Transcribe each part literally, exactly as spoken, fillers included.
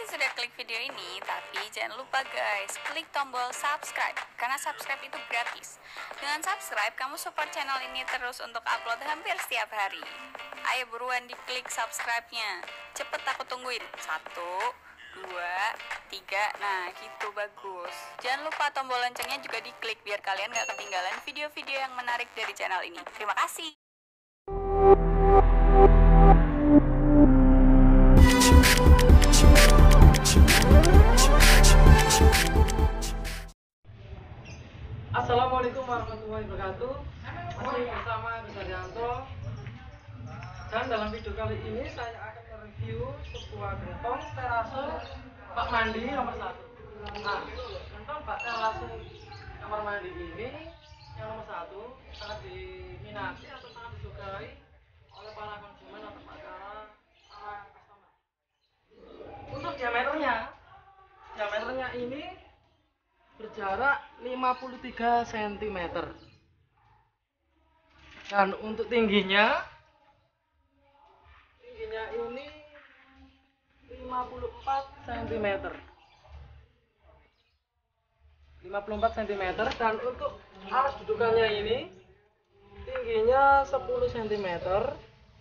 pasti sudah klik video ini, tapi jangan lupa guys, klik tombol subscribe, karena subscribe itu gratis. Dengan subscribe, kamu support channel ini terus untuk upload hampir setiap hari. Ayo buruan diklik subscribe-nya. Cepet aku tungguin. Satu, dua, tiga, nah gitu bagus. Jangan lupa tombol loncengnya juga diklik biar kalian gak ketinggalan video-video yang menarik dari channel ini. Terima kasih. Assalamualaikum warahmatullahi wabarakatuh. Masih bersama Agus Haryanto. Dan dalam video kali ini saya akan mereview sebuah gentong terase bak mandi nomor satu. Nah, gentong bak terase kamar mandi ini yang nomor satu sangat diminati atau sangat disukai oleh para konsumen atau para para customer. Untuk diameternya, diameternya ini berjarak lima puluh tiga sentimeter, dan untuk tingginya tingginya ini lima puluh empat sentimeter, lima puluh empat sentimeter, dan untuk alas dudukannya ini tingginya sepuluh sentimeter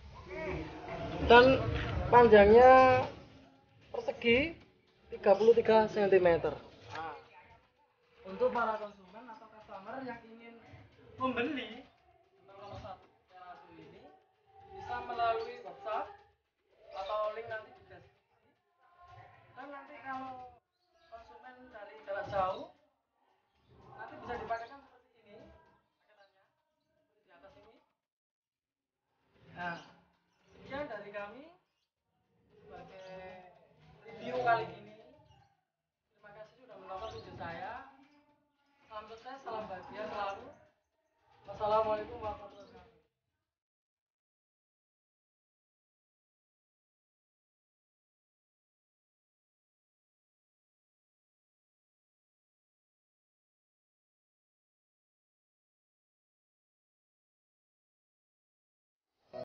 dan panjangnya persegi tiga puluh tiga sentimeter. Untuk para konsumen atau customer yang ingin membeli nomor satu terase ini, bisa melalui WhatsApp atau link nanti di deskripsi. Dan nanti kalau konsumen dari jarak jauh, nanti bisa dipakaikan seperti ini paketannya, seperti di atas ini. Nah, sekian dari kami.